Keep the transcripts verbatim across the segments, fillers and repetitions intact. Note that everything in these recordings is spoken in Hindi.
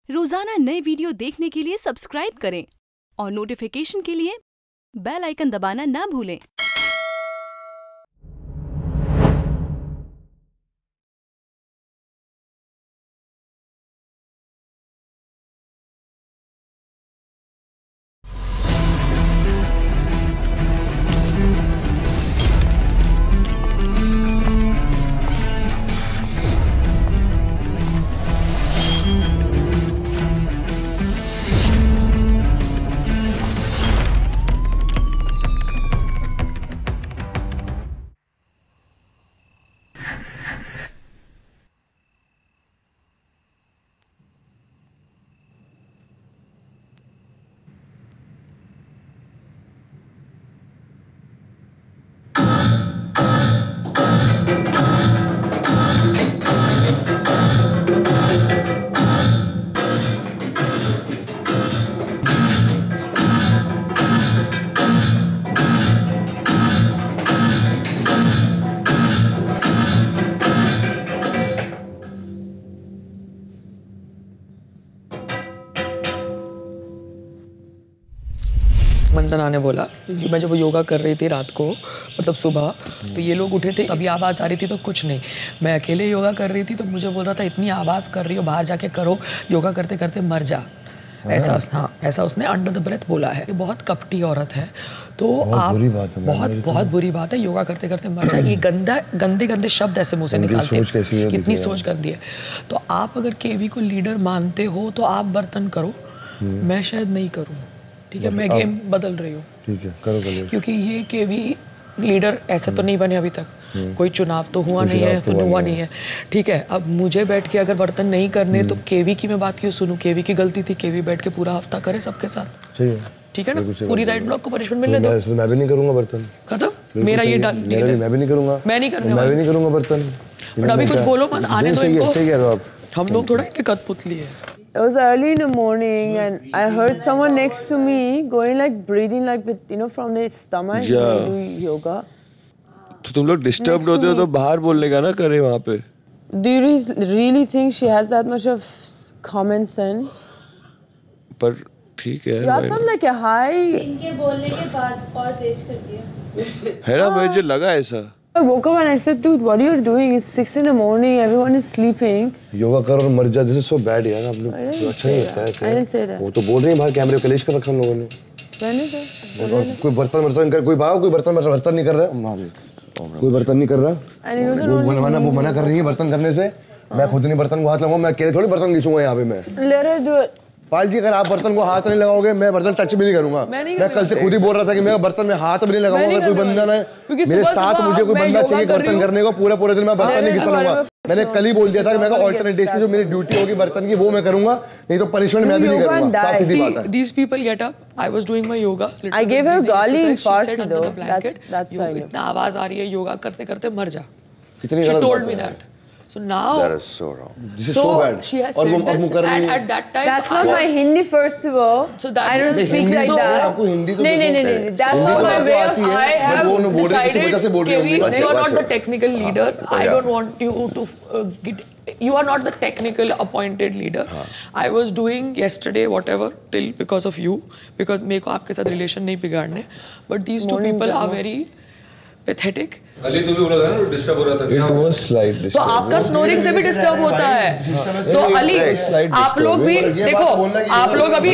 रोजाना नए वीडियो देखने के लिए सब्सक्राइब करें और नोटिफिकेशन के लिए बेल आइकन दबाना ना भूलें। मंदना ने बोला कि मैं जब योगा कर रही थी रात को, मतलब सुबह, तो ये लोग उठे थे, अभी आवाज़ आ रही थी तो कुछ नहीं, मैं अकेले योगा कर रही थी तो मुझे बोल रहा था इतनी आवाज़ कर रही हो, बाहर जाके करो, योगा करते करते मर जा। ऐसा हाँ ऐसा उसने अंडर द ब्रेथ बोला है। ये बहुत कपटी औरत है, तो आप बहुत बहुत बुरी बात है, योगा करते करते मर जाए, ये गंदा गंदे गंदे शब्द ऐसे मुँह से निकालते हैं, कितनी सोच गंदी है। तो आप अगर केवी को लीडर मानते हो तो आप बर्तन करो, मैं शायद नहीं करूँ, ठीक है, मैं गेम बदल रही हूँ, ठीक है, करो करो, क्योंकि ये केवी लीडर ऐसे तो नहीं बने अभी तक, कोई चुनाव तो हुआ नहीं है, तो हुआ नहीं है, ठीक है। अब मुझे बैठ के अगर बर्तन नहीं करने तो केवी की मैं बात क्यों सुनूं? केवी की गलती थी, केवी बैठ के पूरा हफ्ता करे सबके साथ, सही है, ठीक है ना, पूरी राइट ब्लॉक को पनिशमेंट मिलने दो। मैं भी नहीं करूंगा बर्तन, खत्म, मेरा ये डाल, मैं भी नहीं करूंगा, मैं नहीं करूंगा, मैं भी नहीं करूंगा बर्तन, बट अभी कुछ बोलो मत, आने दो इनको, सही कह रहे हो आप, हम लोग थोड़ा इनके कठपुतली है। It was early in the morning and I heard someone next to me going like breathing like with, you know, from their stomach, yeah. doing yoga. तो तुम लोग disturbed होते हो तो बाहर बोलने का ना करे वहाँ पे। Do you re really think she has that much of common sense? पर ठीक है। You have some like a high. इनके बोलने के बाद और तेज कर दिया। है ना, मुझे लगा ऐसा। I woke up and I said, dude, what are you doing? It's six in the morning. Everyone is sleeping. Yoga करो और मर जा, this is so bad यार, आप लोग अच्छा नहीं लगता है। I didn't say that. वो तो बोल रही हैं बाहर कैमरे पे, कलेश कर रखा हम लोगों ने। मैंने कहा। कोई बर्तन बर्तन कर, कोई बाहर कोई बर्तन बर्तन नहीं कर रहा, कोई बर्तन नहीं कर रहा। वो मना वो मना कर रही है बर्तन करने से, मैं खुद नहीं बर्तन को हाथ लगाऊंगा, मैं अकेले थोड़ी बर्तन घिसूंगा यहाँ पे मैं। Let her do it. Pal ji, अगर आप बर्तन को हाथ नहीं लगाओगे मैं बर्तन टच भी नहीं करूंगा। मैं, मैं कल से खुद ही बोल रहा था कि मैं बर्तन में हाथ भी नहीं लगाऊंगा, अगर कोई बंदा ना मेरे साथ, मुझे कोई बंदा चाहिए बर्तन करने को, पूरा पूरा दिन मैं बर्तन नहीं घिसूंगा। मैंने कल ही बोल दिया था कि मैं ऑल्टरनेट डेज की जो मेरी ड्यूटी होगी बर्तन की वो मैं करूंगा, नहीं तो पनिशमेंट मैं भी नहीं करूंगा, साफ सीधी बात है। These people get up, I was doing my yoga. I gave her गाली in Farsi though. That's that's fine. इतना आवाज आ रही है, योगा करते करते मर जा। कितनी गलत बात है। She told me that. So now that is so wrong. This is so, so bad. She has said this, and at that time that's not my Hindi first of all. So that I don't speak like that. आपको हिंदी तो नहीं नहीं नहीं, that's not my way of. I have decided Kevi, you are not the technical leader. I don't want you to uh, get. You are not the technical appointed leader. I was doing yesterday whatever till because of you, because मेरे को आपके साथ relation नहीं बिगाड़ने. But these two people are very pathetic. Ali तू भी बोला था ना डिस्टर्ब हो रहा था। It was slight disturb. तो आपका स्नोरिंग से भी डिस्टर्ब होता है। तो अली आप लोग भी देखो, आप लोग अभी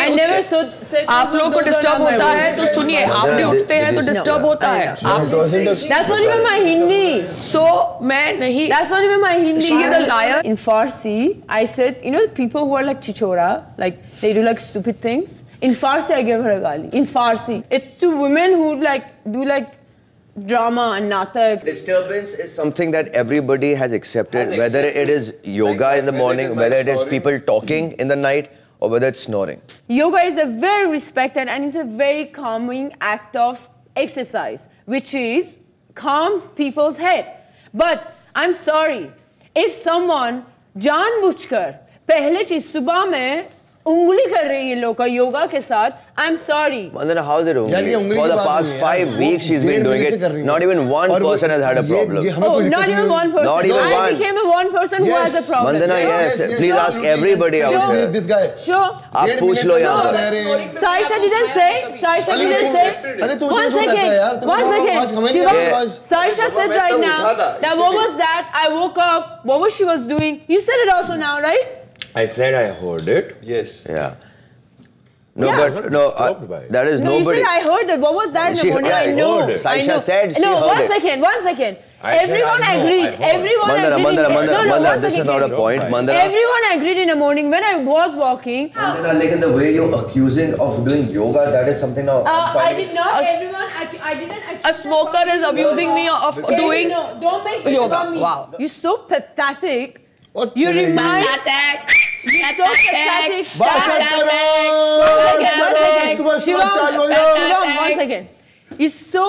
अपने आप लोग को डिस्टर्ब होता है तो सुनिए, आप भी उठते हैं तो डिस्टर्ब होता है। That's not even my Hindi. So मैं नहीं। That's not even my Hindi. She is a liar. In Farsi, I said, you know, people who are like chichora, like they do like stupid things. In Farsi, I gave her a gali. In Farsi, it's to women who like do like drama and natak. Disturbance is something that everybody has accepted, whether it is yoga in the morning, whether it is people talking in the night, or whether it's snoring. Yoga is a very respected and it's a very calming act of exercise, which is calms people's head. But I'm sorry, if someone जानबूझकर पहले चीज सुबह में उंगली कर रही है लोग का योगा के साथ. I'm sorry. Vandana, how did उंगली? For the past five weeks she's been doing it. Not even one person has had a problem. Oh, not even one person. Not even I one. became a one person who has a problem. Vandana, yes. Please ask everybody out there. This guy. Sure. आप पूछ लो यहाँ पर. Saisha didn't say. Saisha didn't say. One second. One second. Shiva, Saisha said right now that what was that? I woke up. What was she was doing? You said it also now, right? I said I heard it. Yes. Yeah. No, Yeah. but no, uh, that is No, nobody. you said I heard it. What was that in the She- morning? yeah, I I know. heard it. I Saisha know. said she no, heard one it. second. One second. I said Everyone I know, agreed. I heard. Everyone Mandana, agreed. Mandana, in- Mandana, no, no, Mandana, one this is second. not a point. Mandana. Everyone agreed in the morning when I was walking. Mandana, like in the way you're accusing of doing yoga, that is something now. Uh, I did not. Everyone, I, I didn't. Accuse A smoker is abusing me of Okay, doing no, don't make this yoga. about me. Wow. You're so pathetic. What You the- remind. Pathetic. You're so pathetic. बात that- करो, One चलो, second. सुबह सुबह Shivam, चालू हो जाओ. Shivam, one second. It's so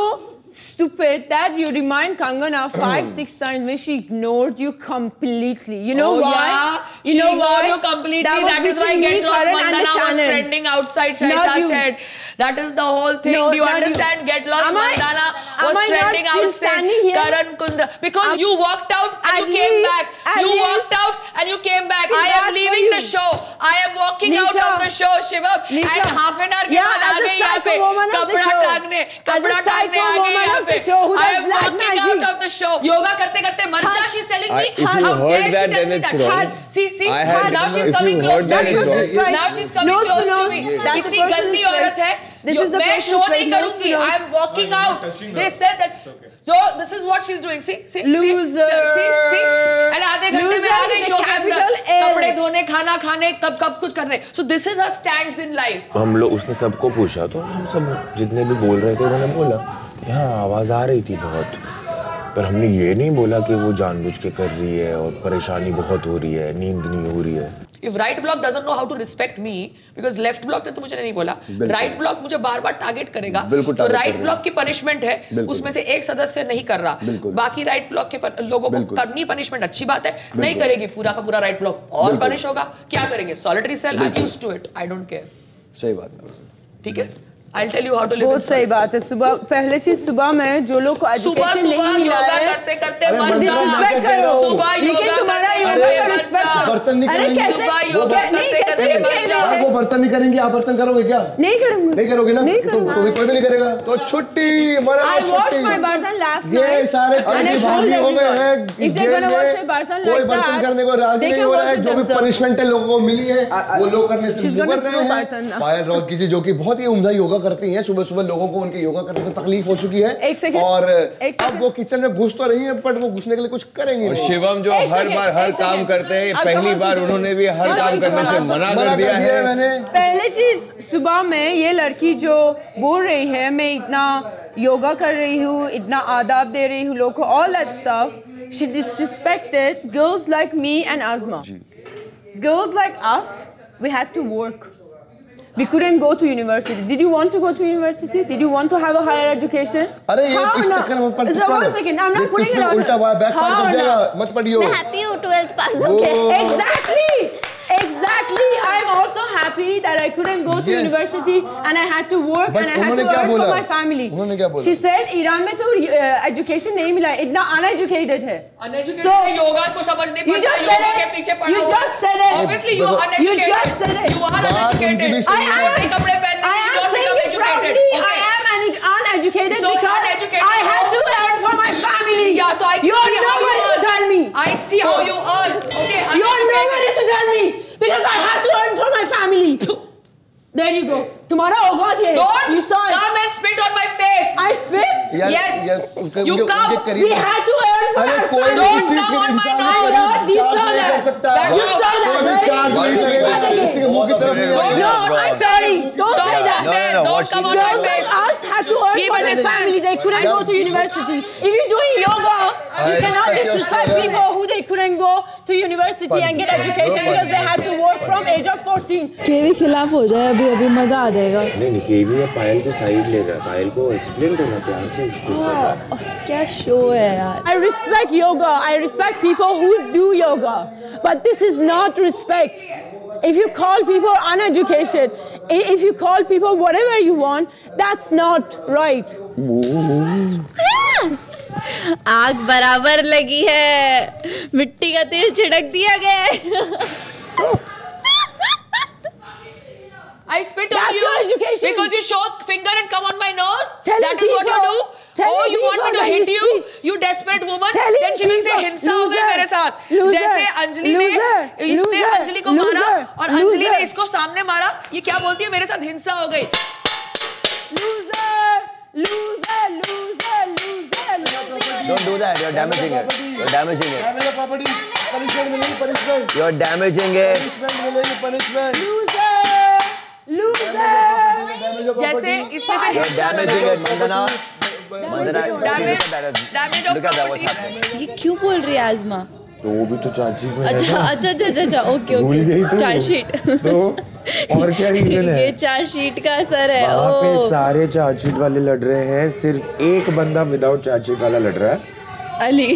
stupid that you remind Kangana five, six times when she ignored you completely. You know Oh, why? yeah. You She know ignored why? you completely. That, That was is why between Get me, Lost Karan, and Mandana the was channel. trending outside Not Shaisha you. shed. That is the whole thing. No, Do you not you. understand? Get Lost Am I- Mandana am was I not trending still outside standing here? Karan Kundra. Because Am- you walked out and At you came least- back. at You least- walked out and you came back. Is I that am for leaving you? the show. I am walking out Nisha. of the show, Shivam. Nisha. And half an hour के Yeah, बाद आ as a गई यहाँ psycho पे. woman of the कपड़ा show. टांगने, As a कपड़ा psycho टांगने आ गई woman यहाँ of पे. the show who I does am black walking magic. out of the show. Yoga करते करते मर जा. She's telling I- me. if you How heard dare she that, tells then me it's that. wrong. See, see. I had- Now she's if coming you close heard to that, me. it's wrong. Now she's coming Nose to close to nose. me. That's the इतनी person's गंदी face. औरत है. This जो is the मैं person's शो नहीं face, nose करूंगी. to nose. I am walking out. They said that. So this is what she's doing. See, see, Loser. see, see, see. And आधे घंटे में आ Loser गई with शो a के अंदर. capital L. कपड़े धोने, खाना खाने, कब कब कुछ कर रहे. So this is her stands in life. हम लोग उसने सबको पूछा तो हम सब जितने भी बोल रहे थे उन्होंने बोला यहाँ आवाज़ आ रही थी बहुत, पर हमने ये नहीं बोला कि वो जानबूझ के कर रही है और परेशानी बहुत हो रही है, नींद नहीं हो रही है. If right block doesn't know how to respect me, because left block ने तो मुझे नहीं बोला, right block मुझे बार बार टारगेट करेगा, तो right block की पनिशमेंट है, उसमें से एक सदस्य नहीं कर रहा, बाकी right block के पर, लोगों को करनी पनिशमेंट अच्छी बात है, नहीं करेगी पूरा का पूरा right block और पनिश होगा, क्या करेंगे? Solitary cell, I'm used to it, I don't care. सही बात है. ठीक है? I'll tell you how to live. बहुत सही बात है. सुबह पहले चीज सुबह में जो लोग को एजुकेशन नहीं मिला है, करते करते अरे मर मंदिर जा. में क्या कह रहे हो? सुबह लेकिन योगा तुम्हारा करते योगा करते का मर रिस्पेक्ट जा. बर्तन नहीं अरे करेंगे. कैसे सुबह क्या- योगा नहीं करते कैसे करते क्या मर जा. है? आप वो बर्तन नहीं करेंगे, आप बर्तन करोगे क्या? नहीं करूंगी. नहीं करोगे ना? नहीं तो करूंगा. तो भी कोई भी नहीं करेगा. तो छुट्टी, मरा I washed छुट्टी. my बर्तन last ये night. सारे and I कैदी told भागी हो गए everyone, हैं if इस they're जेल gonna wash में. their बर्तन कोई like बर्तन that, करने को राजी they नहीं can हो रहा wash है. it जो भी themselves. पनिशमेंट है लोगों को मिली है वो लोग करने से She's मुकर gonna throw रहे बर्तन हैं. now. पायल रॉक की जो कि बहुत ही उम्दा योगा करती हैं, सुबह सुबह लोगों को उनके योगा करने से तकलीफ हो चुकी है. एक सेकंड. और एक अब सेकंड. वो किचन में घुस तो रही है, बट वो घुसने के लिए कुछ करेंगी नहीं. शिवम जो एक हर सेकंड, बार हर एक काम सेकंड. करते हैं, अब पहली कौन बार सी उन्होंने भी हर कौन काम सी करने से मना मना कर दिया है. मैंने पहले चीज सुबह में ये लड़की जो बोल रही है मैं इतना योगा कर रही हूँ, इतना आदाब दे रही हूँ लोगों को, all that stuff, she disrespected girls like me and Azma. Girls like us, we had to work. We couldn't go to university. Did you want to go to university? Did you want to have a higher education? अरे ये How इस not? चक्कर में मत So one second, I'm not putting it on उल्टा her. बैक फायर How कर देगा. not? मत पढ़ियो. मैं happy हूँ twelfth pass होके. Exactly. Exactly. I'm also happy that I couldn't go to Yes. university and I had to work But and I had उन्होंने to क्या earn for बोला? my family. उन्होंने क्या बोला? She said ईरान में तो एजुकेशन नहीं मिला, इतना uneducated है. Uneducated So, है, योगा को समझ नहीं you पड़ता, just said योगा it. के पीछे पड़ा You हुआ just है. said it. Obviously you are You uneducated. just said it. You are बात उनकी भी uneducated. सही है. I am. कपड़े पहनने I से am don't saying become it educated. proudly. Okay. I am un- uneducated So because uneducated. I had to earn for my family. Yeah, so I can You're see how you nobody to earn. tell me. I see how you earn. Okay. You're uneducated. nobody to tell me because I had to earn for my family. There you go. तुम्हारा औकात ये है. Don't You saw it. come and spit on my face. I spit. यार- Yes. यार, उनके- You उनके- come. उनके करीब- We had to earn for अरे our कोई family. भी Don't किसी come के on my इंसान nerves. के करीब You चार्ज saw नहीं that. कर सकता. You saw that, कोई भी right? चार्ज नहीं You करेगा. saw that. किसी के मुंह की तरफ नहीं No, जाएगा. No, I'm sorry. Don't say that. No, no, no. Don't What come she on did my was- face. Girls us had to earn Keep for their understand. family. They couldn't go to university. If you're doing yoga, you cannot respect your disrespect struggle. people who they couldn't go to university and get education because they had to work from age of fourteen. के भी खिलाफ हो जाए अभी अभी मजा आ जाएगा. नहीं नहीं के भी पायल के साइड ले रहा है, पायल को एक्सप्लेन करना प्यार से एक्सप्लेन करना. क्या शो है यार. I respect yoga. I respect people who do yoga. But this is not respect. If you call people uneducated, if you call people whatever you want, that's not right. आग बराबर लगी है, मिट्टी का तेल छिड़क दिया गया है। I spit That's on you your education. because you show finger and come on my nose. Telling That is what you people- do. telling Oh, you want me people to when hit you you? speak. You desperate woman. Telling Then she will say people, हिंसा हो गई loser, मेरे साथ. loser, जैसे अंजलि ने loser, इसने loser, अंजलि को loser, मारा और अंजलि loser. ने इसको सामने मारा. ये क्या बोलती है? मेरे साथ हिंसा हो गई. Loser, loser, loser, loser, loser. Don't do that. You're damaging it. You're damaging it. मेरा प्रॉपर्टी punishment मिलेगी punishment. You're damaging it. Punishment मिलेगी punishment. Loser, loser. जैसे इसने फिर You're हिंसा damaging लगाई. it, Mandana. Mandana, Damage, look at that. damage of Look at that. What's property. happening? ये क्यों बोल रही है आज़मा? तो वो भी तो चार्जशीट में है अच्छा ना। अच्छा अच्छा अच्छा ओके भूल गई ओके तू। चार्जशीट। तो और क्या रीजन है? ये चार्जशीट का असर है। वहाँ पे ओ सारे चार्जशीट वाले लड़ रहे हैं, सिर्फ एक बंदा विदाउट चार्जशीट वाला लड़ रहा है। Ali.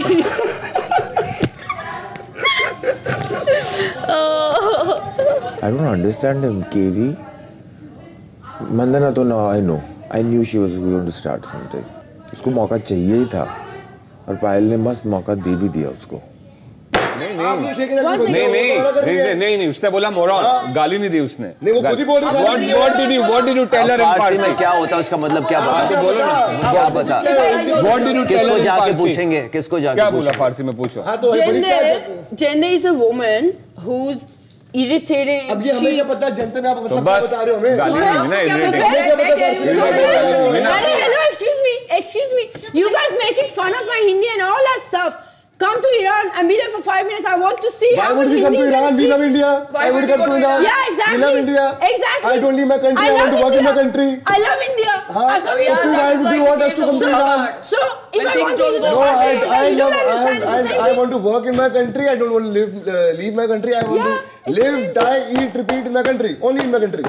I don't understand him, K V. Mandana तो now I know. I knew she was going to start something. उसको मौका चाहिए ही था और पायल ने मस्त मौका दे भी दिया उसको। नहीं नहीं नहीं नहीं नहीं उसने बोला मोरॉन, गाली नहीं दी उसने। नहीं वो खुद ही बोल रही What what did you what did you tell her in Farsi Farsi? में क्या होता है उसका मतलब क्या बता? बोलो ना। क्या बता? What did you tell her किसको in जाके Farsi? पूछेंगे? किसको जाके क्या बोला पूछेंगे? फारसी में पूछो? हाँ तो बड़ी क्या Jende, Jende is a woman who's irritating. अब ये हमें क्या पता जनता में आप मतलब क्या बता रहे हो हमें? गाली नहीं ना irritating. हमें क्या पता फारसी में? Hello, hello, excuse me, excuse me. You guys making fun of my Hindi and all that stuff. Come to Iran and be there for five minutes. I want to see Why how would much we come Hindi to you guys Iran? We speak. love India. Why would we come to Iran? Yeah, exactly. We love India. Exactly. I don't leave my country. I, I want to love work in my India. country. I love India. Huh? I've come here. So why would you want us to come to Iran? So, if When I things want to don't use go the No, I, country, I then you love, don't I, understand I, the same I thing. want to work in my country. I don't want to live, uh, leave my country. I want Yeah, to live, die, eat, repeat in my country. Only in my country.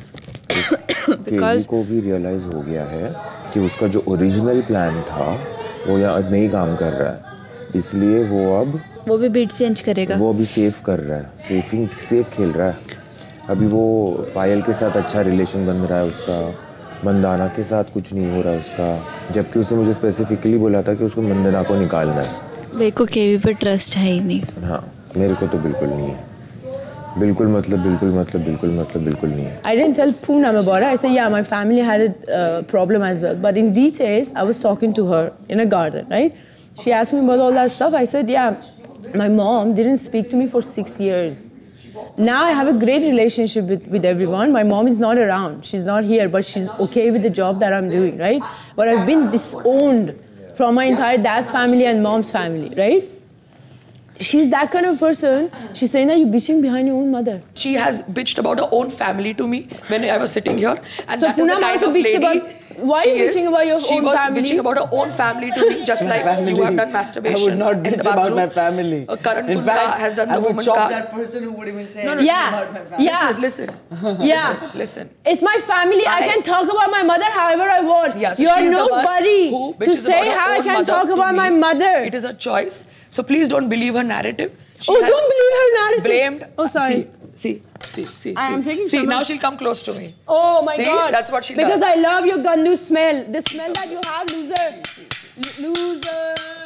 केवी को भी रियलाइज हो गया है कि उसका जो ओरिजिनल प्लान था वो यहाँ नहीं काम कर रहा है, इसलिए वो अब वो भी बीट चेंज करेगा। वो अभी सेफ कर रहा है, सेफिंग सेफ खेल रहा है। अभी वो पायल के साथ अच्छा रिलेशन बन रहा है उसका, मंदाना के साथ कुछ नहीं हो रहा है उसका, जबकि उसने मुझे स्पेसिफिकली बोला था कि उसको मंदाना को निकालना है। मेरे को केवी पे ट्रस्ट है ही नहीं। हाँ मेरे को तो बिल्कुल नहीं है, बिल्कुल मतलब बिल्कुल मतलब बिल्कुल मतलब बिल्कुल नहीं है। I didn't tell Poonam about it. I said, yeah, my family had a uh, problem as well. But in details, I was talking to her in a garden, right? She asked me about all that stuff. I said, yeah, my mom didn't speak to me for six years. Now I have a great relationship with, with everyone. My mom is not around. She's not here, but she's okay with the job that I'm doing, right? But I've been disowned from my entire dad's family and mom's family, right? She's that kind of person. She's saying that you're bitching behind your own mother. She has bitched about her own family to me when I was sitting here, and So that is the Poonam kind also of bitched lady. about- why she are you is. bitching about your she own was family? bitching about her own family to me, just like you have done masturbation. I would not in bitch the about bathroom. my family. Uh, Karan In Tunda fact, has done I the would woman chop ka. that person who would even say No, no, anything yeah. about my family. Yeah. Listen, listen. Yeah. Listen, listen. It's my family. I, I- can talk about my mother however I want. Yeah, so you are she's the one nobody who to bitches say about her how I own can mother talk to about me. my mother. It is a choice. So please don't believe her narrative. She Oh, has don't believe her narrative. Blamed. Oh, sorry. See, see, see, see. I am see. taking See, some- now she'll come close to me. Oh my See? God. That's what she Because does. I love your gandu smell. The smell that you have, loser. L- loser.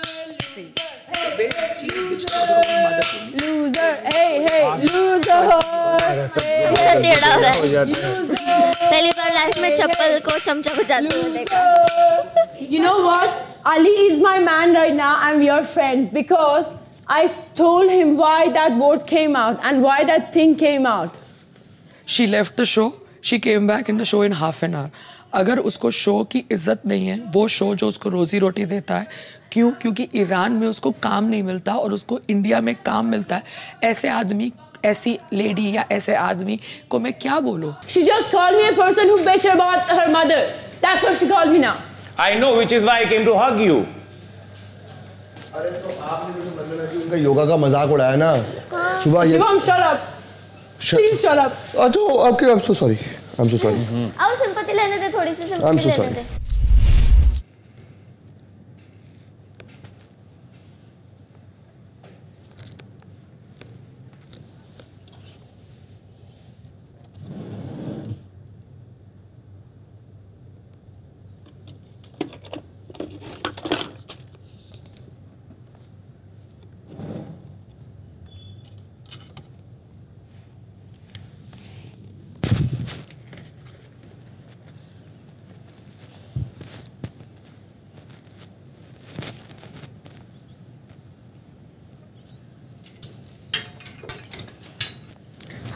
Loser. Hey, hey, loser. टेढ़ा हो रहा है। पहली बार लाइफ में चप्पल को चमचा बजाते हुए देखा। You know what? Ali is my man right now and we are friends because I told him why that word came out and why that thing came out. She left the show. She came back in the show in half an hour. अगर उसको शो की इज्जत नहीं है, वो शो जो उसको रोजी रोटी देता है, क्यों? क्योंकि ईरान में उसको काम नहीं मिलता और उसको इंडिया में काम मिलता है। ऐसे आदमी, ऐसी लेडी या ऐसे आदमी को मैं क्या बोलूं? She just called me a person who bitched about her mother. That's what she called me now. I know, which is why I came to hug you. अरे तो आपने जो मंदना की उनका योगा का मजाक उड़ाया ना सुबह ये Shivam, shut up. Please shut up. तो आपके I'm so sorry. I'm so sorry. आओ सिंपैथी लेने दे, थोड़ी सी I'm सिंपैथी so लेने sorry. दे।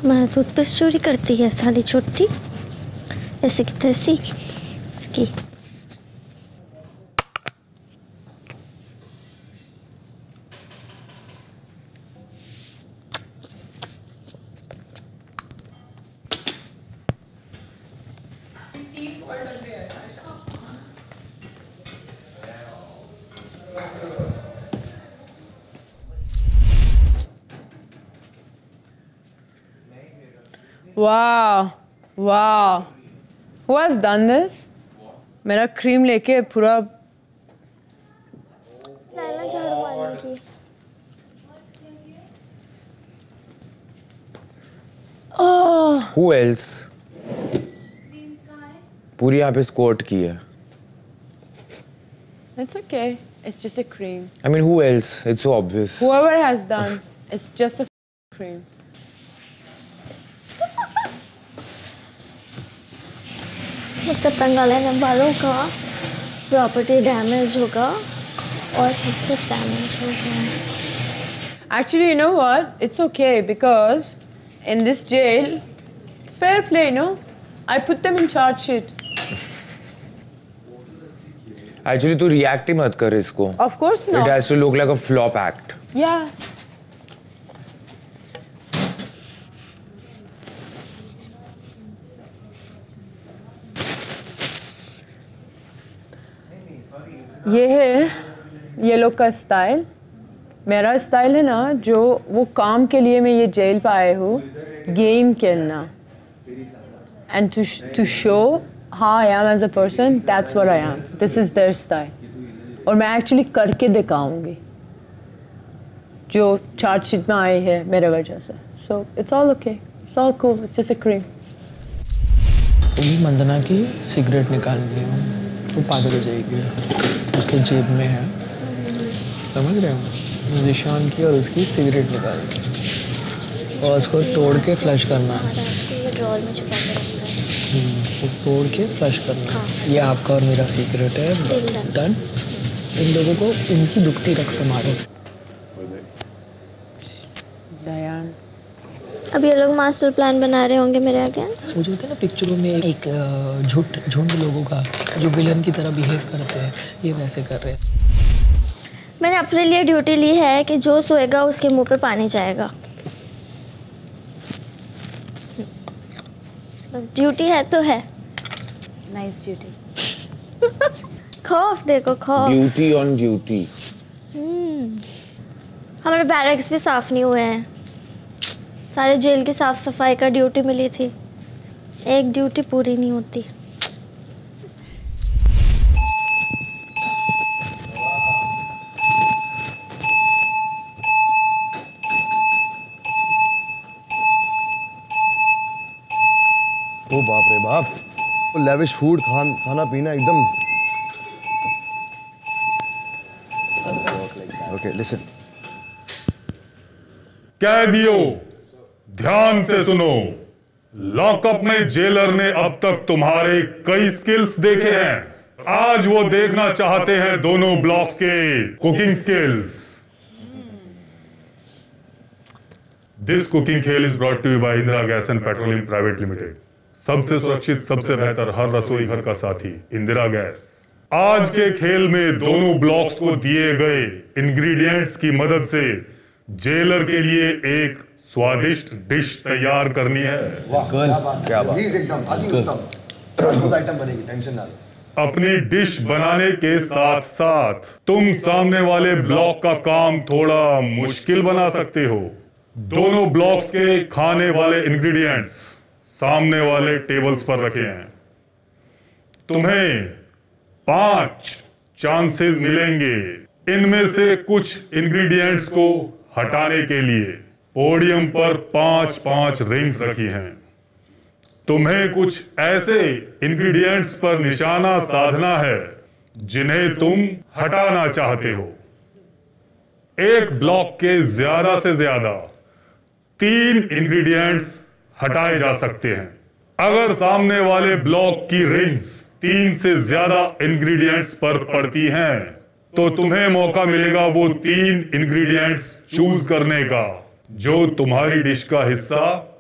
मैं टूथपेस्ट चोरी करती है साली छोटी, ऐसे की तैसी इसकी। Wow, wow. Who has done this? मेरा क्रीम लेके पूरा लाला झाड़ू मारने की। Oh. Who else? पूरी यहाँ पे स्क्वाट की है। It's okay. It's just a cream. I mean, who else? It's so obvious. Whoever has done, it's just a cream. मुझसे पंगा लेने वालों का प्रॉपर्टी डैमेज होगा और सब कुछ डैमेज होगा। Actually, you know what? It's okay because in this jail, fair play, no? I put them in charge sheet. Actually, तू react ही मत कर इसको। Of course not. It has to look like a flop act. Yeah. ये है ये लोग का स्टाइल। मेरा स्टाइल है ना, जो वो काम के लिए मैं ये जेल पे आए हूँ, गेम खेलना, and to to show how I am as a person, that's what I am, this is their style. और मैं एक्चुअली करके दिखाऊंगी जो चार्जशीट में आए हैं मेरे वजह से। So it's all okay, it's all cool, it's just a cream. अभी मंदना की सिगरेट निकालनी है, वो पागल हो जाएगी, उसके जेब में है, समझ रहे हो, निशान की और उसकी सिगरेट निकालनी और उसको तोड़ के फ्लश करना है, वो तोड़ के फ्लश करना है। ये आपका और मेरा सीक्रेट है, डन। इन लोगों को इनकी दुखती रख से मारो। दयान अब ये लोग मास्टर प्लान बना रहे होंगे मेरे आगे। वो जो होता है ना पिक्चरों में एक झुंड झुंड लोगों का जो विलन की तरह बिहेव करते हैं, ये वैसे कर रहे हैं। मैंने अपने लिए ड्यूटी ली है कि जो सोएगा उसके मुंह पे पानी जाएगा। बस ड्यूटी है तो है। Nice duty. खौफ देखो, खौफ। Duty on duty. हमारे बैरक्स भी साफ नहीं हुए हैं, सारे जेल की साफ सफाई का ड्यूटी मिली थी, एक ड्यूटी पूरी नहीं होती। ओ बाप रे बाप, वो लेविश फूड खान खाना पीना एकदम। Okay listen. कैदियों ध्यान से सुनो, लॉकअप में जेलर ने अब तक तुम्हारे कई स्किल्स देखे हैं। आज वो देखना चाहते हैं दोनों ब्लॉक्स के कुकिंग स्किल्स। दिस कुकिंग खेल is brought to you by Indira gas and petroleum private limited. सबसे सुरक्षित, सबसे बेहतर हर रसोई घर का साथी इंदिरा गैस। आज के खेल में दोनों ब्लॉक्स को दिए गए इंग्रेडिएंट्स की मदद से जेलर के लिए एक स्वादिष्ट डिश तैयार करनी है। वाह, क्या बात, क्या बात। एकदम अति उत्तम अद्भुत आइटम बनेगी, टेंशन ना लो। अपनी डिश बनाने के साथ साथ तुम सामने वाले ब्लॉक का काम थोड़ा मुश्किल बना सकते हो। दोनों ब्लॉक्स के खाने वाले इंग्रेडिएंट्स सामने वाले टेबल्स पर रखे हैं। तुम्हें पांच चांसेस मिलेंगे इनमें से कुछ इंग्रेडिएंट्स को हटाने के लिए। पोडियम पर पांच पांच रिंग्स रखी हैं। तुम्हें कुछ ऐसे इंग्रेडिएंट्स पर निशाना साधना है जिन्हें तुम हटाना चाहते हो। एक ब्लॉक के ज्यादा से ज्यादा तीन इंग्रेडिएंट्स हटाए जा सकते हैं। अगर सामने वाले ब्लॉक की रिंग्स तीन से ज्यादा इंग्रेडिएंट्स पर पड़ती हैं, तो तुम्हें मौका मिलेगा वो तीन इंग्रेडिएंट्स चूज करने का जो तुम्हारी डिश का हिस्सा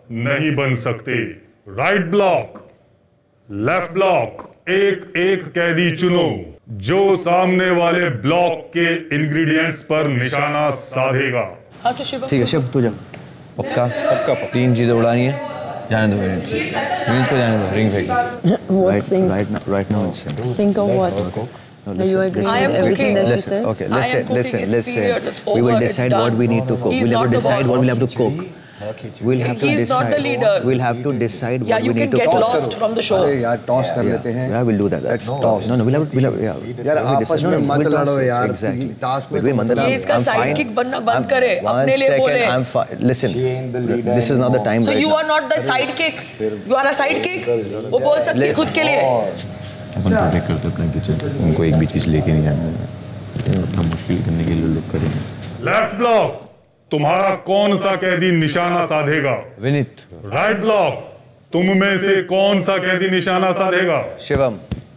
नहीं बन सकते। राइट ब्लॉक, लेफ्ट ब्लॉक, एक एक कैदी चुनो जो सामने वाले ब्लॉक के इंग्रेडिएंट्स पर निशाना साधेगा। हाँ सर शिवम। ठीक है शिव तू जा। पक्का पक्का तीन चीजें उड़ानी है। जाने दो विनीत, विनीत को जाने दो, रिंग फेंक। What sink? Right now, right now it's Sink of what? No, Are you agreeing with everything that she says? Okay, listen, listen, listen. We will decide what we need to cook. We'll have to decide what we'll have to cook. We'll have to He's decide. not the leader. We'll have to decide Yeah, what you we can need to get cook. lost from the show. अरे यार टॉस कर लेते हैं। Yeah, we'll do that. Let's toss. No, no, we'll have, we'll have, yeah. यार आपस में मत we'll toss लड़ो it. यार। Exactly. टास्क में Wait, तो Mandana, ये इसका I'm fine. sidekick बनना बंद I'm- करे, one अपने लिए second, बोले। I'm fine. Listen, this is not the time So right you now. are not the sidekick. You are a sidekick. वो बोल सकती है खुद के लिए। अपन प्रोटेक्ट करते अपने किचन, उनको एक भी चीज लेके नहीं जाना, अपना मुश्किल करने के लिए लोग करेंगे। लेफ्ट ब्लॉक, तुम्हारा कौन सा कैदी निशाना साधेगा? विनीत। राइट ब्लॉक, तुम में से कौन सा कैदी निशाना साधेगा? Shivam.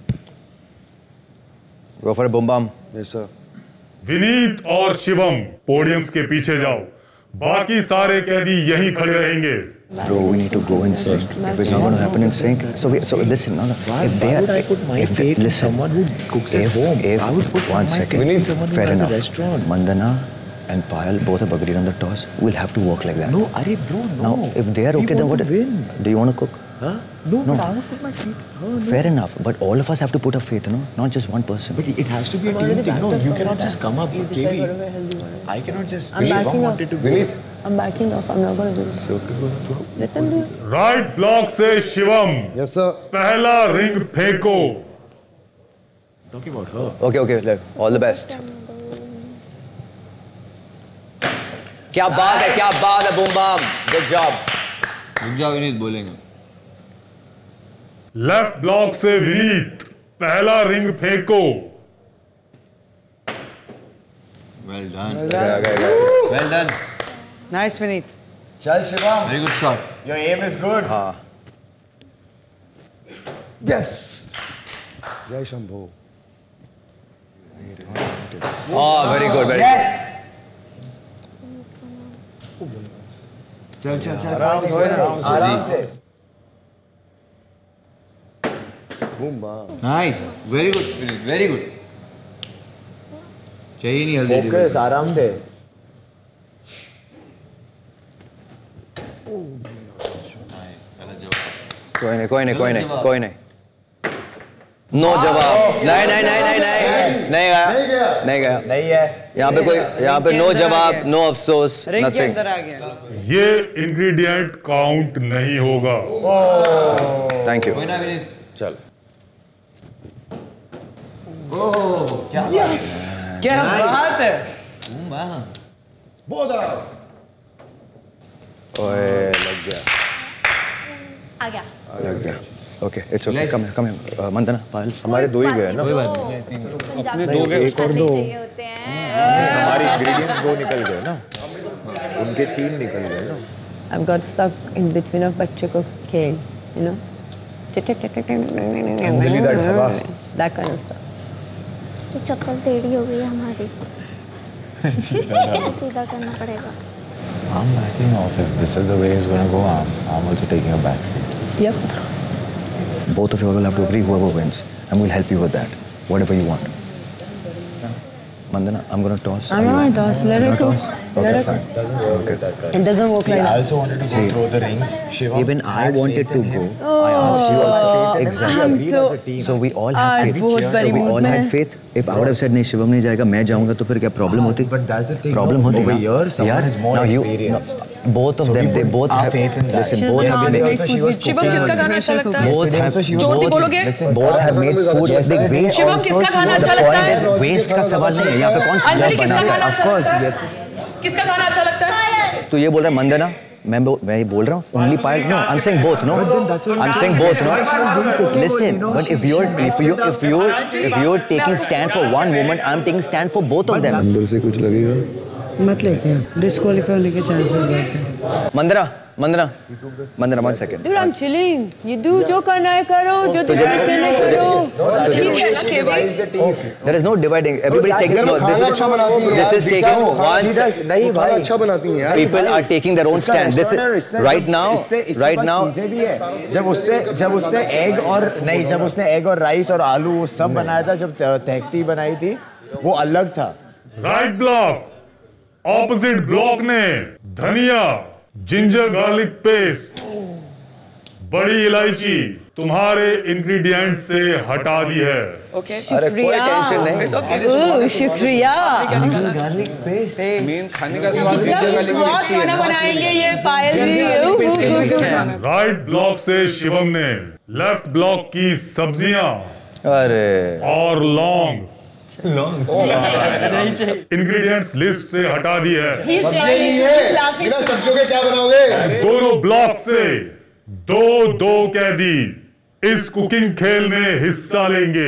Go for a boom bam. Yes sir. Vineet और शिवम पोडियम्स के पीछे जाओ, बाकी सारे कैदी यहीं खड़े रहेंगे। Bro, we need to go in sync. If it's not going to happen in sync, so we, so listen, no, no. Why, if they why are, would I put my if, faith in listen, someone who cooks at if, home? If, I would put some one my second. faith in someone who Fair has enough. a restaurant. Mandana and Payal both have agreed on the toss. We'll have to work like that. No, Arey bro, no. Now, if they are We okay, then want what? to win. Do you want to cook? Huh? No, No. but I would put my faith. Oh, no. Fair enough, but all of us have to put our faith, no? Not just one person. But it has to be a team thing. No, you cannot just come up, K V. I cannot just. I'm backing wanted off. to win. I'm backing off. I'm not going to do this. Let them do it. Right block से शिवम, Yes sir. पहला रिंग फेंको। Talking about her. Okay, okay, let's. All the best. क्या बात है, क्या बात है, boom bam. Good job. रुक जाओ विनीत, बोलेंगे। लेफ्ट ब्लॉक से विनीत, पहला रिंग फेंको। Well done. Okay, okay, okay. Well done. Nice, Vineet. Chal Shivam. Very good shot. Your aim is good. हाँ. Yes. जय Shambho. Oh, very good, very Yes. good. चल चल चल आराम से आराम से। Boom bam. Nice. Very good. Vineet. Very good. चाहिए नहीं हल्दी। Focus, आराम से। कोई नहीं, कोई नहीं, कोई नहीं, कोई नहीं। नो जवाब। नहीं नहीं नहीं नहीं नहीं नहीं गया, नहीं गया, नहीं है। यहाँ पे कोई, यहाँ पे नो जवाब, नो अफसोस, रिंग के नथिंग। अंदर आ गया। ये इंग्रेडिएंट काउंट नहीं होगा। Thank you. कोई ना विनीत। चल। ओह, क्या बात है। क्या बात है। वाह। बोधा। ओए लग गया, आ गया। लग गया। Okay, it's okay, come come Mandana, Payal. हमारे दो ही गए ना। कोई बात अपने दो गए, एक और दो। होते हैं। हमारे इंग्रेडिएंट्स दो निकल गए ना, उनके तीन निकल गए ना। I've got stuck in between of बच्चे को खेल, you know, Anjali, that हवा। that kind of stuff. तो चप्पल टेढ़ी हो गई है हमारी। इसे सीधा करना पड़ेगा। I'm backing off. If this is the way it's going to go, I'm, I'm also taking a back seat. Yep. Both of you will have to agree whoever wins, and we'll help you with that, whatever you want. Mandana, I'm gonna toss. I'm not toss. Let her go. Okay, Let her fine. go. Okay. It doesn't work See, like I that. also wanted to go throw the rings. Shivam Even I had wanted faith to in go. him. I asked you also. I'm Exactly. agreed as a team. So we all had आज faith. बहुत बड़ी So we mood all में had है। faith. If I would have said नहीं शिवम नहीं जाएगा, मैं जाऊंगा, तो फिर क्या problem होती? But that's the thing. Problem no, होती over ना? here, someone यार, is more now you- experienced. no, both of So we them, they put both our have faith in that. Listen, She's both not have very made. Also, she was Shivam, cooking किसका only. गाना अच्छा लगता है? Both have. she was Jyoti cooking. बोलोगे? Listen, Both have made food. They waste. Shivam, किसका गाना अच्छा लगता है? Point is, waste का सवाल नहीं है। यहाँ पे कौन अंजलि, खाना किसका बनाता गाना है? Of course, yes. किसका गाना अच्छा लगता है? तो ये बोल रहा है मंदना, मैं बो, मैं ये बोल रहा हूँ only part no I'm saying both no I'm saying both no listen but if you're if you if you if you're taking stand for one woman I'm taking stand for both of them अंदर से कुछ लगेगा मत लेते हैं, डिस्क्वालीफाई होने के चांसेस बढ़ते हैं। Mandhana Mandhana, Mandhana, one second. Dude, I'm chilling. You do जो करना है करो, जो डिस्कशन है करो. ठीक है ना Kevin? There is no dividing. Everybody is taking. No, खाना अच्छा बनाती है. This is taking one. नहीं भाई अच्छा बनाती है यार. People are taking their own stand. This is right now. Right now. जब उसने जब उसने एग और नहीं जब उसने एग और राइस और आलू वो सब बनाया था जब तहती बनाई थी वो अलग था. Right block. ऑपोजिट ब्लॉक ने धनिया, जिंजर गार्लिक पेस्ट, बड़ी इलायची तुम्हारे इंग्रेडिएंट से हटा दी है. ओके अरे कोई टेंशन नहीं. शुक्रिया. गार्लिक पेस्ट मींस खाने का स्वाद जिंजर गार्लिक पेस्ट है. बनाएंगे ये पायल भी. राइट ब्लॉक से शिवम ने लेफ्ट ब्लॉक की सब्जियां अरे और लौंग इंग्रेडिएंट्स लिस्ट से हटा दी है. नहीं है बिना सब्जियों के क्या बनाओगे? दोनों ब्लॉक से दो दो कैदी इस कुकिंग खेल में हिस्सा लेंगे.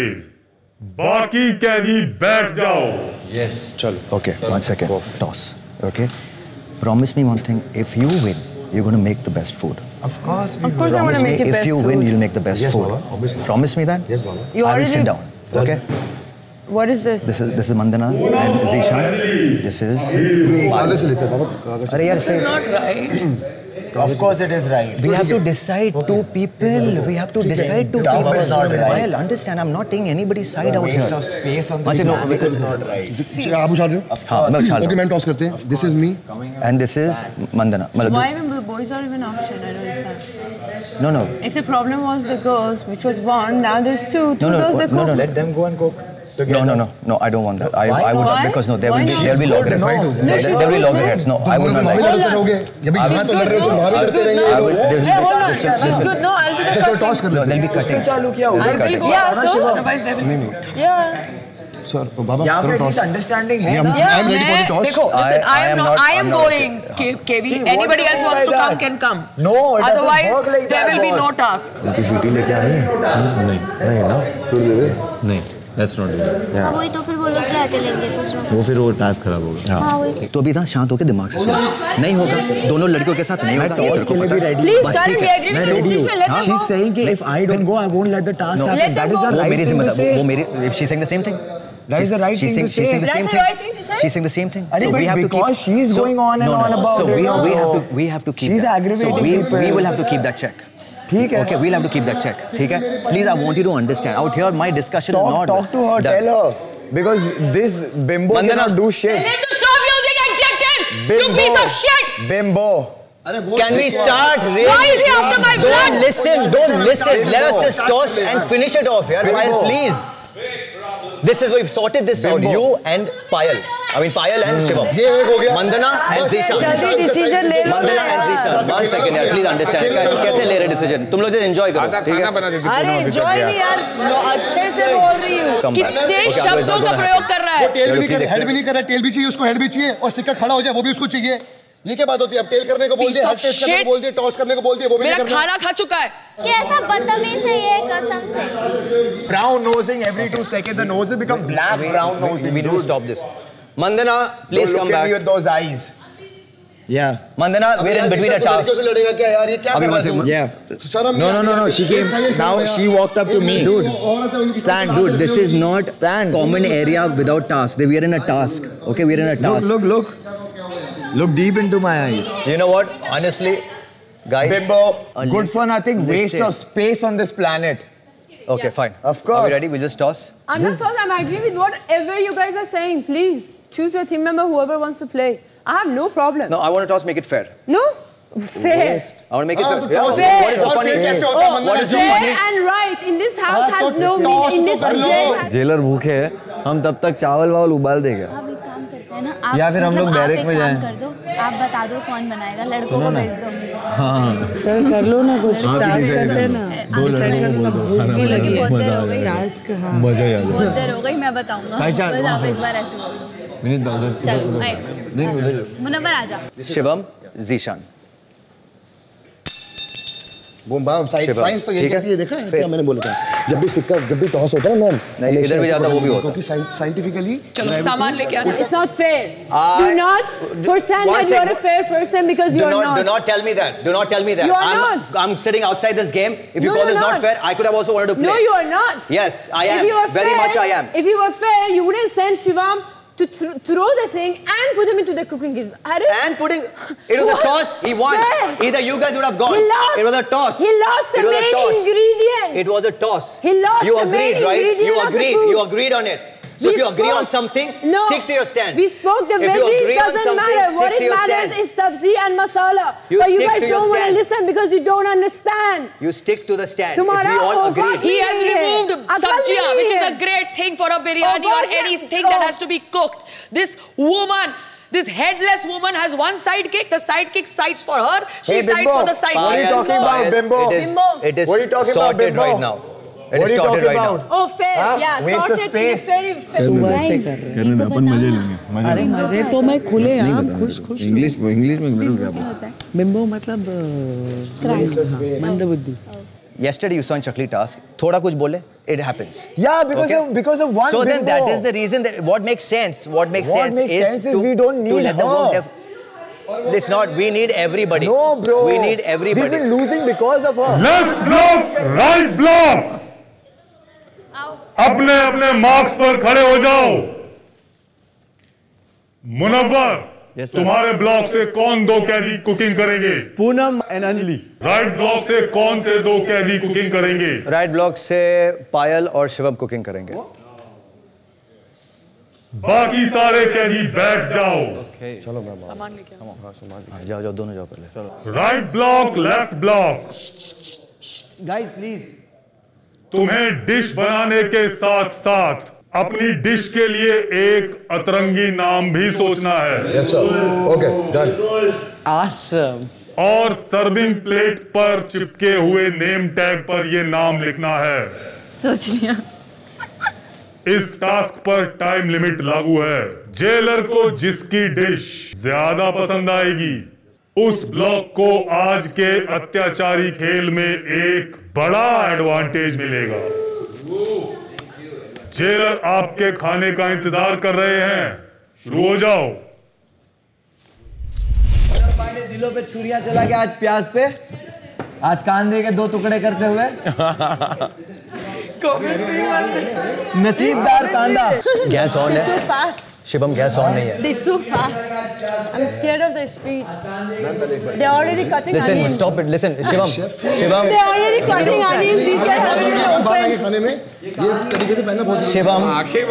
बाकी कैदी बैठ जाओ. Yes. चलो. Okay. One second. Toss. Okay. Promise me one thing. If you win, you're going to make the best food. Of course. Of course, I want to make me, it if best you food. win, you'll make the best Yes, food. Baba. Obviously. Promise me that. Yes, Baba. You I will already sit did. down. Okay. What is this? This is this is Mandana and Zishan. This is. कागज से लेते हैं बाबा कागज. अरे यार This is not right. Of course it is right. We have to decide two people. We have to decide two Doubt people. is not right. I'll understand. I'm not taking anybody's side The out waste here. of space on Actually, this no, planet because- is not right. आप उछाल रहे हो? हाँ, मैं उछाल रहा ओके मैम टॉस करते हैं. This is me. And this is Mandana. मतलब Why even the boys are even option? I don't understand. no, no. If the problem was the girls, which was one, now there's two. Two No, no, girls that no, cook. no, Let them go and cook. No, no, no, no. I don't want that. I, Why I would not? not because no, there Why will be not? there will be loggerheads. No, There, she's there will be good, loggerheads. No, I would not like लड़ते that. रहोगे. जब I यहाँ will- तो लड़ रहे हो तो वहाँ भी She's लड़ते good, रहेंगे. no? I will- this- Yeah, hold on. this- this- She's good. No, I'll do the चलो cutting. टॉस कर No, लेते there'll हैं. be cutting. चालू किया I'll उधर be- Yeah, so otherwise they will. नहीं नहीं Yeah. सर बाबा यहाँ करो पे टॉस. अंडरस्टैंडिंग है Yeah, ना. I am ready for the toss. देखो, I- listen, I, I am am not, not- I am I'm not going. K- KB, See, what anybody do you else mean wants by to come that? can come. No, it doesn't Otherwise, work like there that, will be no boss. task. उनकी स्वीटी लेके आई है? नहीं नहीं ना नहीं. That's not it. हाँ वही तो फिर वो लोग क्या चलेंगे दूसरों. वो फिर वो टास्क खराब होगा. हाँ वही. तो अभी ना शांत होकर दिमाग से सुनो. नहीं होगा. दोनों लड़कियों के साथ नहीं होगा. ये टॉस तेरे को के लिए पता भी है. ready. Please, बस Karan, ठीक we है. agree मैं with the ready हूँ. decision. Let them She's go. saying कि if I don't go, I won't let the task No. happen. Let them That is go. the वो right मेरी thing to जिम्मेदारी. say. वो मेरी. She's saying the same thing. That is the right She's thing saying to she's say. saying the That's same the thing. right thing to say. She's saying the same thing. अरे So but we have to keep. because she's so- going on and no, on no. about So it, we no. we have to we have to keep. She's that. aggravating So we people. we will have to keep that check. ठीक है. Okay, we'll have to keep that check. ठीक है. Please, I want you to understand. Out here, my discussion Talk, is not. talk to her. done. Tell her because this bimbo Mandana. cannot do shit. Tell him to stop using adjectives. You Bimbo. piece of shit. Bimbo. Can we start? Really? Why is he after my blood? Don't listen. Don't listen. Let us just toss and finish it off, yaar. Payal, please. This is we've sorted this out. You and Payal. I mean Payal and Shivam. ये एक हो गया. Mandana and Zishan. जल्दी decision ले लो Mandana and Zishan. One second, यार. Please understand. कैसे ले रहे decision? तुम लोग just enjoy करो. आधा ठीक खाना है? बना देती हूँ. अरे enjoy नहीं यार. अच्छे से बोल रही हूँ. Come back. कितने Okay, शब्दों I'm का gonna प्रयोग कर रहा वो है. टेल भी नहीं कर हेड भी नहीं कर रहा. टेल भी चाहिए उसको हेड भी चाहिए और सिक्का खड़ा हो जाए वो भी उसको चाहिए. ये क्या बात होती है? अब टेल करने को बोल दिया, हेड टेस्ट करने को बोल दिया, टॉस करने को बोल दिया, वो भी नहीं मेरा करना. खाना खा चुका है. कैसा बदतमीज है ये कसम से. Brown nosing every two seconds. The nose will become black. Brown nosing. We need to stop this. Mandana, please Don't come look at back. me with those eyes. Yeah. Mandana, we're in between a task. लड़कियों से लड़ेगा क्या यार? ये क्या कर रहा है तुम? Yeah. शर्म No, no, no, no. She came. Now she walked up to me. Dude. Stand, Dude, this is not Stand. common area without task. We are in a task. Okay, we are in a Look, task. look, look. Look deep into my eyes. You know what? Honestly, guys. Bimbo. a Good for nothing. Waste listen. of space on this planet. Okay, fine. Of Are course. we ready? We just toss. I'm not sorry. I'm agree with whatever you guys are saying. Please choose your team member, whoever wants to play. I have no problem. No, I want to toss. Make it fair. No? Fair. I want to make it हाँ, fair. तो Yeah, toss okay. fair. What is so और funny? फिर कैसे होता है? Oh, what is so Fair funny? and right in this house हाँ, has तो no toss meaning. In तो this कर लो. jail has जेलर भूखे हैं. हम तब तक चावल वावल उबाल देंगे. आप एक काम करते हैं ना आप या फिर हम मतलब लोग आप बैरक एक में काम जाएं. कर दो आप बता दो कौन बनाएगा लड़कों सुनो को ना. भेज दो हाँ. सर कर लो ना कुछ आप ही टास्क decide करते कर लो. ना. दो डिसाइड लड़कों कर को लो. बोलो. भूख खाना भी बनाओ. लगी है. मजा आ जाएगा. टास्क हाँ. मजा ही आ बहुत जाएगा. देर हो गई मैं बताऊंगा साइशा, बस आप वहाँ एक बार ऐसे बोलो विनीत उधर. चलो आए नहीं उधर. मुनव्वर आ जा Shivam, Zishan. Boom bam side science तो ये कहती है, देखा है क्या मैंने बोला था, जब भी सिक्का जब भी टॉस होता है ना मैम, इधर भी जाता वो भी होता है, क्योंकि साइंटिफिकली चलो सामान लेके आना। It's not fair. Do not pretend that you are a fair person because you are not. Do not tell me that. Do not tell me that. You are I'm, not. I'm sitting outside this game. If you No, call you're this not not. fair, I could have also wanted to play. No, you are not. Yes, I am. If you were Very fair, much I am. If you were fair, you wouldn't send Shivam to th- throw the thing and put him into the cooking game. And putting it was a toss. He won. Fair. Either you guys would have gone. He lost. It was a toss. He lost the It was a main toss. ingredient. It was a toss. He lost You the agreed, main right? ingredient You of the agreed. food. You agreed on it. So We if you agree spoke- on something, No. stick to your stand. We spoke the If you veggies agree on doesn't something, matter. stick What to it your matters stand. is sabzi and masala. You but you stick guys to your don't want to stand. listen because you don't understand. You stick to the stand. If Tumhara we all hoga agreed. He has nahi hai. removed Akal sabjiya, nahi which is hai. a great thing for a biryani Oh, or God, anything oh. that has to be cooked. This woman, this headless woman has one sidekick. The sidekick sides for her. She Hey, sides Bimbo. for the side. What are you talking about, Bimbo? It is, Bimbo. it is What are you talking about, sorted Bimbo? right now. It What is are you sorted talking right about? now. Oh, fair. Huh? Yeah, Waste of sorted in a space. very fair. सुबह से कर रहे करने दे, अपन मजे लेंगे मजे अरे लेंगे। मजे तो मैं खुले आम खुश खुश इंग्लिश इंग्लिश में मेरे को क्या पता। बिम्बो मतलब अ, मंदबुद्धि। Yesterday you saw in Chakli task. थोड़ा कुछ बोले, it happens. Yeah, because Okay? of because of one. So then Bimbo. that is the reason that what makes sense. What makes What sense makes is sense is to, we don't to need let them her. go. Def- It's not. We need everybody. No, bro. We need everybody. We've been losing because of her. Left block, right block, अपने अपने मार्क्स पर खड़े हो जाओ। Munawar, Yes, sir. तुम्हारे ब्लॉक से कौन दो कैदी कुकिंग करेंगे? Poonam and Anjali. Right block से कौन से दो कैदी कुकिंग करेंगे? राइट ब्लॉक से पायल और शिवम कुकिंग करेंगे। बाकी सारे कैदी बैठ जाओ। चलो मैं सामान लेके आओ। हाँ, जाओ जाओ दोनों जाओ पहले। Right block, left block, guys please. तुम्हें डिश बनाने के साथ साथ अपनी डिश के लिए एक अतरंगी नाम भी सोचना है। Yes sir, okay done. Awesome. और सर्विंग प्लेट पर चिपके हुए नेम टैग पर यह नाम लिखना है। सोच लिया। इस टास्क पर टाइम लिमिट लागू है। जेलर को जिसकी डिश ज्यादा पसंद आएगी उस ब्लॉक को आज के अत्याचारी खेल में एक बड़ा एडवांटेज मिलेगा। जेलर आपके खाने का इंतजार कर रहे हैं। शुरू हो जाओ। दिलों पे छुरियां चला के आज प्याज पे, आज कान दे के दो टुकड़े करते हुए नसीबदार कांदा। गैस ऑन They're so है। fast. शिवम गैस ऑन नहीं है। They're so fast. I'm scared of their speed. They're already cutting Listen, onions. stop it. Listen, Shivam, Shivam, They're already cutting onions. These guys have to बाहर open. आके खाने में ये तरीके से पहनना बहुत Shivam,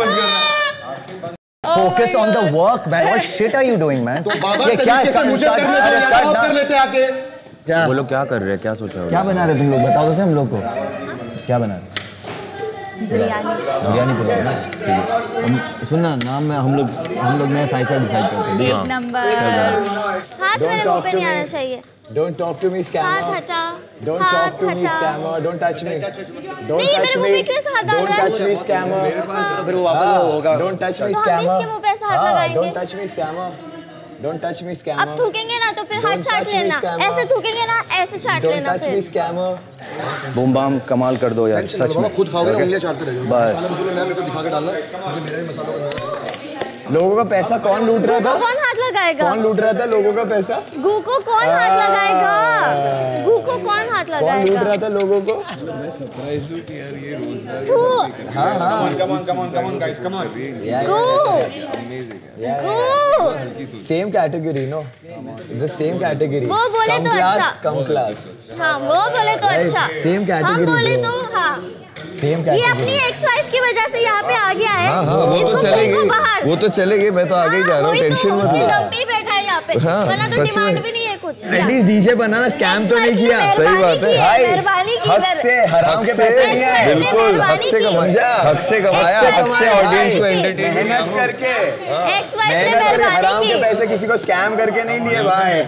focus on the work, man. What shit are you doing, man? तो बाबा ये क्या तरीके से मुझे cut- करने अरे दो, cut आप ना। कर लेते आके। क्या वो लोग क्या कर रहे हैं, क्या सोचा क्या बना रहे तुम लोग, बताओ तो सही हम लोग को क्या बना रहे। बिरयानी। बिरयानी पुलाव ना, ठीक है। हम- सुनना नाम में हम लोग हम लोग नया साइसा डिसाइड करते हैं, ठीक है? एक नंबर। हाथ मेरे मुंह पे नहीं आना चाहिए। Don't talk to me, हाथ scammer. हटा। Don't हाथ talk to me, हटा। scammer. Don't touch me. Don't नहीं, touch मेरे मुंह me. पे क्यों ऐसा हाथ डाल Don't रहा है? touch me, scammer. फिर वो वापस वो होगा। Don't touch me, तो हम scammer. इसके मुंह पे ऐसा हाथ हाँ, लगाएंगे। Don't touch me, scammer. Don't touch me, अब scammer. थूकेंगे ना तो फिर हाथ Don't चाट touch me, लेना। scammer. ऐसे थूकेंगे ना ऐसे चाट Don't लेना touch me, फिर। scammer. बूम बाम कमाल कर दो यार। टेंशन सच बाबा में। खुद खाओगे ना Okay? उंगलियां चाटते रहोगे। बस। मसाला मसूला मैं मेरे को दिखा के डालना, क्योंकि मेरा भी मसाला बना है। लोगों का पैसा कौन लूट रहा था? कौन हाथ लगाएगा? कौन लूट रहा था लोगों का पैसा? गू को कौन हाथ लगाएगा? गू को कौन हाथ कौन लूट लगाएगा? रहा था लोगों को? तू। हाँ हाँ। Come on, come on, come on, guys, come on. Goo. Goo. Same category, no? The same category. वो बोले Scum तो class, अच्छा। scum class. हाँ वो बोले तो Right. अच्छा। Same category, हम बोले bro. तो हाँ। Same ये अपनी category. एक्स वाइफ की वजह से यहाँ पे आ गया है। हाँ हाँ वो इसको तो फेंको चलेगी, बाहर। वो तो चलेगी, मैं तो आगे ही जा रहा हूँ, वही तो, टेंशन मत उसकी लो। दम पे ही बैठा है यहाँ पे। हाँ, वरना तो सच डिमांड में। भी नहीं है कुछ। एटलीस्ट डीजे बनाना स्कैम तो नहीं किया। सही बात है। भाई मेहरबानी की हक से हराम के पैसे नहीं आए। बिल्कुल हक से कमाया, हक से कमाया, हक से ऑडियंस को एंटरटेन मेहनत करके एक्स वाइफ ने मेहनत करके हराम मेहरबानी के की। पैसे किसी को स्कैम करके नहीं लिए भाई।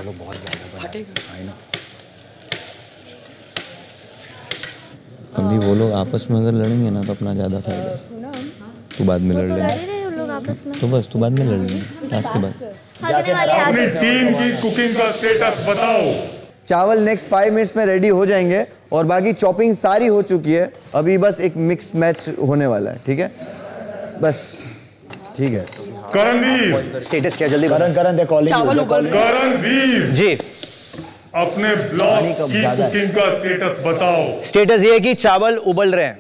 अभी वो लोग आपस में अगर लड़ेंगे ना तो अपना ज्यादा फायदा। तू बाद में लड़ लड़ लेना, ही रहे उन लोग आपस में। तो बस तू बाद में लड़ लेना टास्क के बाद। हगने वाले अपनी आगे। टीम की कुकिंग का स्टेटस बताओ। चावल नेक्स्ट फाइव मिनट्स में रेडी हो जाएंगे और बाकी चॉपिंग सारी हो चुकी है, अभी बस एक मिक्स मैच होने वाला है, ठीक है बस, ठीक है। करणवीर, स्टेटस क्या जल्दी? करण करण दे कॉलिंग। चावल उबल रहे हैं। करणवीर जी, अपने ब्लॉग की कुकिंग का स्टेटस बताओ। स्टेटस ये है कि चावल उबल रहे हैं,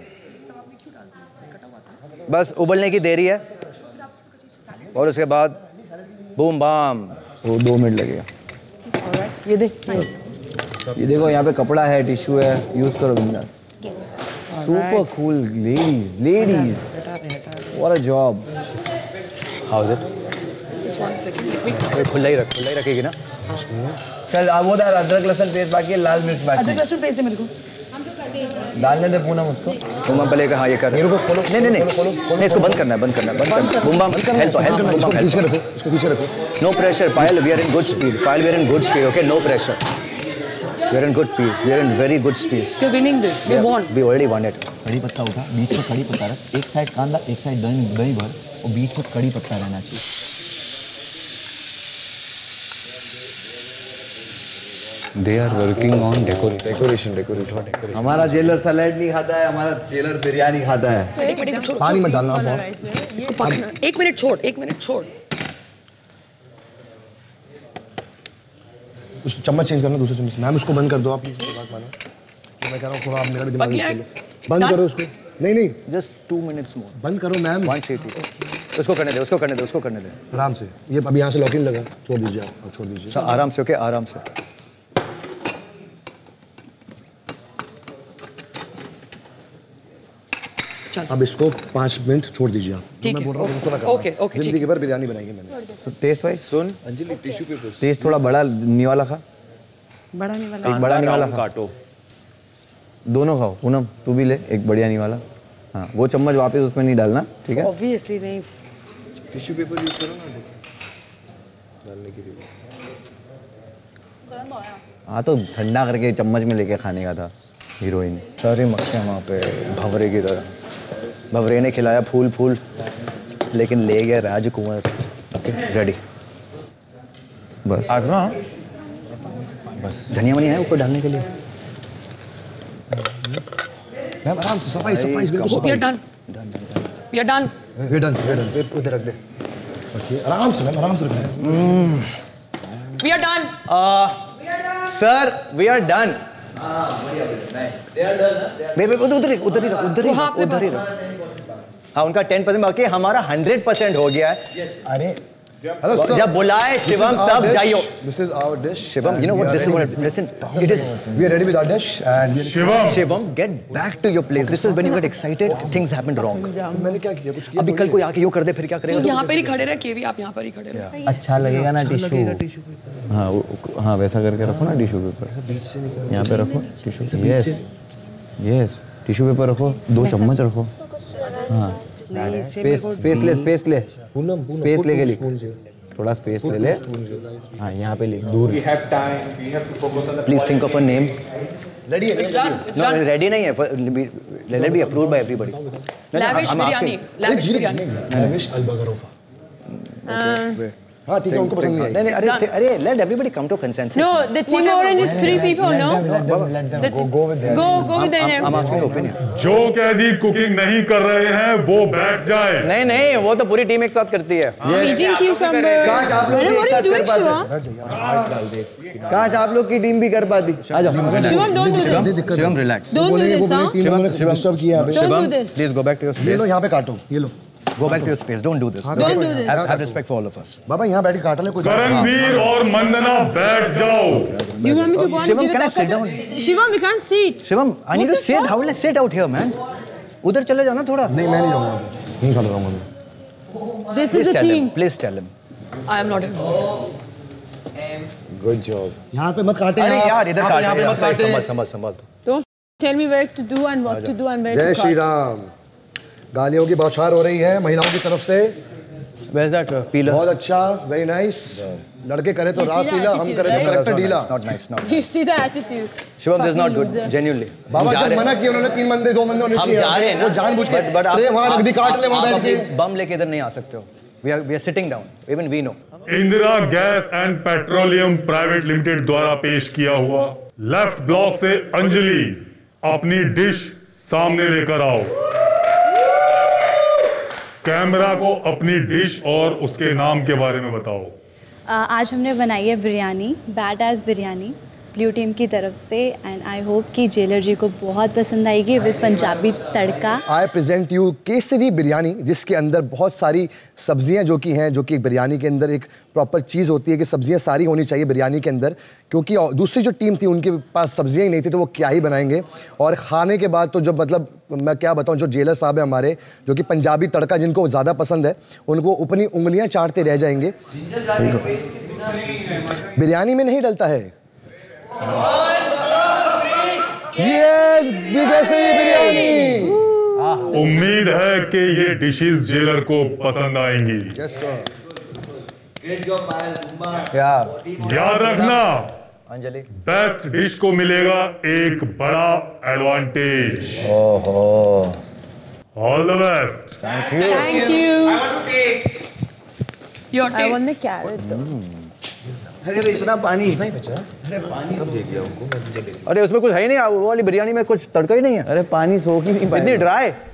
बस उबलने की देरी है और उसके बाद बूम बाम, वो दो मिनट लगेगा। ये देख, ये देखो यहाँ पे कपड़ा है, टिश्यू है, यूज करो Binda. Super cool ladies, ladies, what a job. How is it? Just one second, let me- खुला ही रख, खुला ही रखेगी ना। चल अब वो दाल अदरक लहसुन पेस्ट बाकी है, लाल मिर्च बाकी है। अदरक लहसुन पेस्ट दे मेरे को। डालने दे पूनम उसको। पूनम पहले का हाँ ये कर। मेरे को खोलो। नहीं नहीं नहीं नहीं इसको बंद करना है, बंद करना है, बंद करना है। Bumba help help Bumba help. पीछे रखो, इसको पीछे रखो। No pressure Payal, we are in good speed. Payal we are in good speed, okay no pressure. We are in good speed, we are in very good speed. You're winning this. We won. We already won it. कड़ी पत्ता उठा, बीच में कड़ी पत्ता रख, एक साइड कांदा, एक साइड दही दही भर और बीच में कड़ी पत्ता रहना चाहिए। They are working on decoration, decoration, decoration, decoration. हमारा जेलर सैलेड नहीं खाता है, हमारा जेलर बिरयानी खाता है। एक मिनट छोड़, पानी मत डालना आप। इसको पकना। एक मिनट छोड़, एक मिनट छोड़। उस चम्मच चेंज करना, दूसरा चम्मच। मैम उसको बंद कर दो आप, ये बात मानो। तो मैं कह रहा हूँ थोड़ा आप मेरा दिमाग यूज करो। बंद करो उसको। नहीं नहीं जस्ट टू मिनट्स मोर। बंद करो मैम। वन सीटी। उसको करने दे, उसको करने दे, उसको करने दे। आराम से, ये अभी यहाँ से लॉक इन लगा, छोड़ दीजिए आप, छोड़ दीजिए आराम से, ओके आराम से। अब इसको पाँच मिनट छोड़ दीजिए आप। ठीक मैं बोल रहा हूँ उनको ना है। करना। ओके ओके ठीक जिंदगी भर बिरयानी बनाएंगे मैंने। तो टेस्ट वाइज सुन अंजलि टिश्यू पेपर। टेस्ट थोड़ा बड़ा नी वाला खा। बड़ा नहीं वाला। एक बड़ा नी वाला खा। काटो। दोनों खाओ। पूनम तू भी ले एक बढ़िया नी वाला। हाँ वो चम्मच वापस उसमें नहीं डालना, ठीक है? ऑब्वियसली नहीं। टिश्यू पेपर यूज करो ना डालने के लिए। हाँ तो ठंडा करके चम्मच में लेके खाने का था हीरोइन। सारी मक्खियाँ वहाँ पे भंवरे की तरह। भंवरे ने खिलाया फूल फूल, लेकिन ले गया राजकुमार। Okay ready. बस आजमा। बस धनिया वनिया है ऊपर डालने के लिए। मैम आराम से, सफाई सफाई बिल्कुल We are सफाई। done. We are done. We done we done. उधर रख दे। ओके आराम से मैम, आराम से रखना। We are done. Sir we are done. मेरे उधर उधर ही उधर ही रख, उधर ही रख, उधर ही रख। हाँ उनका टेन परसेंट बाकी है, हमारा हंड्रेड परसेंट हो गया है। अरे हेलो सर, जब बुलाए शिवम तब जाइयो। This is our dish. Shivam, you know what this is? What? Listen, it is. We are ready with our dish and Shivam, Shivam, get back to your place. This is when you get excited, things happen wrong. मैंने क्या किया? कुछ किया? अभी कल को आके यूँ कर दे फिर क्या तो करेगा? यहाँ पर ही खड़े रहे, केवी आप यहाँ पर ही खड़े रहे। अच्छा लगेगा ना टिश्यू? हाँ वो- हाँ वैसा करके रखो ना टिश्यू पेपर। यहाँ पे रखो tissue. Yes yes tissue paper रखो, दो चम्मच रखो। हाँ स्पेस स्पेस ले स्पेस ले स्पेस लेके लिख, थोड़ा स्पेस ले ले। हाँ यहाँ पे लिख दूर। Please think of a name. Ready है? नो रेडी नहीं है, let it be approved by everybody. Lavish biryani, lavish biryani. Lavish अलबगरोफा। हाँ ठीक है, उनको पसंद नहीं आई। नहीं नहीं अरे अरे let everybody come to consensus. No, the team orange is three people, no? Go go with them. Go, go with their I'm name. asking your opinion. जो कैदी कुकिंग नहीं कर रहे हैं वो बैठ जाए। नहीं नहीं वो तो पूरी टीम एक साथ करती है। Eating cucumber. काश आप लोग Madam, भी what एक are you साथ कर doing, पाते। Shiva? काश आप लोग की टीम भी कर पाती। आ जाओ Shivam, don't do this. Shivam relax. Don't do this, huh? तीन लोगों ने डिस्टर्ब किया है। Don't do this. Please go back to your ये लो स्पेस। यहाँ पे काटो, ये लो। Go back to your space, don't do this. Don't do this. Have respect for all of us. बाबा यहाँ बैठ के काट ले कोई। करणवीर और मंदना बैठ जाओ। You want me to go and Shivam, give can I it sit down? Shivam, we can't sit. Shivam I need to sit, how will I sit out here man? उधर चले जाना थोड़ा। नहीं मैं नहीं जाऊँगा, नहीं खा लूँगा मैं। This is please the tell team. Him, please tell him. I am not involved. Good job. यहाँ पे मत काटे। अरे यार इधर काट यहाँ पे मत काटे। संभाल संभाल संभाल। Don't tell me where to do and what to do and where जय to श्री cut. राम। गालियों की बौछार हो रही है महिलाओं की तरफ से। Where's that peeler? बहुत अच्छा, वेरी नाइस। लड़के करे तो You see रास the लीला, हम attitude, करे तो right? करेक्टर ढीला। Not nice, not You see the attitude. शिवम, this is not Fucking good, loser. genuinely. बाबा जब मना किया उन्होंने, तीन बंदे दो बंदे हम जा रहे हैं ना, वो जानबूझ के but- but आप- अरे वहाँ रख दी, काट ले वहाँ आप बैठ के। अपनी बम लेके इधर नहीं आ सकते हो। We are we are sitting down. Even we know. Indira gas and petroleum private limited द्वारा पेश किया हुआ लेफ्ट ब्लॉक से अंजलि, अपनी डिश सामने लेकर आओ। कैमरा को अपनी डिश और उसके नाम के बारे में बताओ। आज हमने बनाई है biryani, bad as biryani, blue team की तरफ से, एंड आई होप कि जेलर जी को बहुत पसंद आएगी with Punjabi tadka. I present you Kesari biryani, जिसके अंदर बहुत सारी सब्जियां जो कि हैं, जो कि एक बिरयानी के अंदर एक प्रॉपर चीज़ होती है कि सब्जियां सारी होनी चाहिए बिरयानी के अंदर, क्योंकि दूसरी जो टीम थी उनके पास सब्जियां ही नहीं थी तो वो क्या ही बनाएंगे। और खाने के बाद तो जब मतलब मैं क्या बताऊं, जो जेलर साहब है हमारे, जो कि पंजाबी तड़का जिनको ज़्यादा पसंद है, उनको अपनी उंगलियाँ चाटते रह जाएंगे। बिरयानी में नहीं डलता है ये बिरयानी। उम्मीद है कि ये डिशेस जेलर को पसंद आएंगी। याद रखना, अंजलि, बेस्ट डिश को मिलेगा एक बड़ा एडवांटेज। ओहो, all the best. Thank you. Thank you. I want to taste. Your taste. I want the carrot though. अरे इतना पानी नहीं बचा। अरे पानी सब दे दिया उनको। अरे उसमें कुछ है ही नहीं, वो वाली बिरयानी में कुछ तड़का ही नहीं है। अरे पानी सोख ही नहीं पाया। इतनी ड्राई।